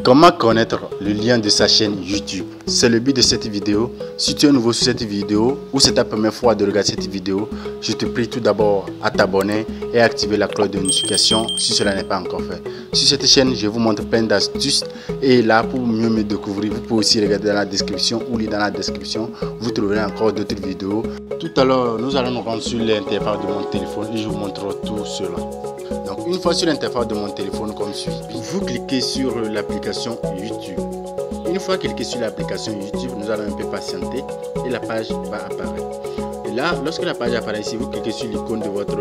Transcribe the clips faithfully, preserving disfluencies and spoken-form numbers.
Comment connaître le lien de sa chaîne YouTube? C'est le but de cette vidéo. Si tu es nouveau sur cette vidéo ou c'est ta première fois de regarder cette vidéo, je te prie tout d'abord à t'abonner et à activer la cloche de notification si cela n'est pas encore fait. Sur cette chaîne, je vous montre plein d'astuces et là, pour mieux me découvrir, vous pouvez aussi regarder dans la description ou lire dans la description. Vous trouverez encore d'autres vidéos. Tout à l'heure, nous allons nous rendre sur l'interface de mon téléphone et je vous montre tout cela. Donc, une fois sur l'interface de mon téléphone comme suit, vous cliquez sur l'application YouTube. Une fois cliqué sur l'application YouTube, nous allons un peu patienter et la page va apparaître. Et là, lorsque la page apparaît ici, vous cliquez sur l'icône de votre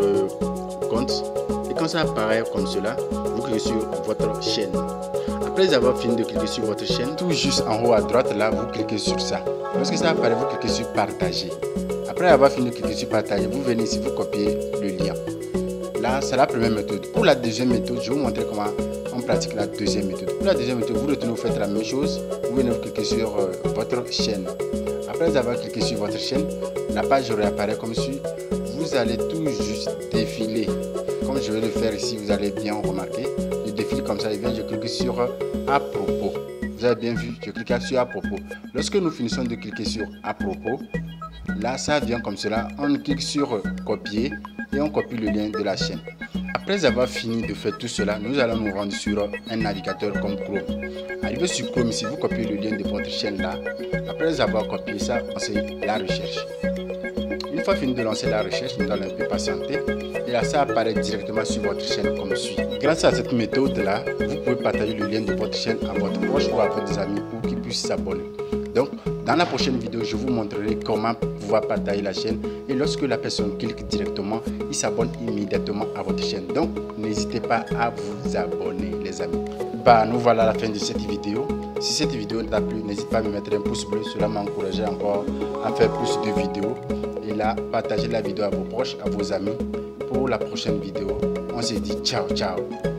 compte et quand ça apparaît comme cela, vous cliquez sur votre chaîne. Après avoir fini de cliquer sur votre chaîne, tout juste en haut à droite, là, vous cliquez sur ça. Lorsque ça apparaît, vous cliquez sur partager. Après avoir fini de cliquer sur partager, vous venez ici, vous copiez le lien. Là, c'est la première méthode. Pour la deuxième méthode, je vais vous montrer comment on pratique la deuxième méthode. Pour la deuxième méthode, vous retournez, vous faites la même chose. Vous venez vous cliquer sur euh, votre chaîne. Après avoir cliqué sur votre chaîne, la page réapparaît comme suit. Vous allez tout juste défiler. Comme je vais le faire ici, vous allez bien remarquer. Je défile comme ça et bien je clique sur à propos. Vous avez bien vu, je clique sur à propos. Lorsque nous finissons de cliquer sur à propos, là, ça vient comme cela. On clique sur copier et on copie le lien de la chaîne. Après avoir fini de faire tout cela, nous allons nous rendre sur un navigateur comme Chrome. Arrivé sur Chrome ici, vous copiez le lien de votre chaîne là. Après avoir copié ça, on fait la recherche. Une fois fini de lancer la recherche, nous allons un peu patienter. Et là, ça apparaît directement sur votre chaîne comme suit. Grâce à cette méthode là, vous pouvez partager le lien de votre chaîne à votre proche ou à vos amis pour qu'ils puissent s'abonner. Donc, dans la prochaine vidéo, je vous montrerai comment pouvoir partager la chaîne. Et lorsque la personne clique directement, il s'abonne immédiatement à votre chaîne. Donc, n'hésitez pas à vous abonner, les amis. Bah, nous voilà à la fin de cette vidéo. Si cette vidéo t'a plu, n'hésite pas à me mettre un pouce bleu. Cela m'encourage encore à faire plus de vidéos. Et là, partagez la vidéo à vos proches, à vos amis pour la prochaine vidéo. On se dit ciao, ciao.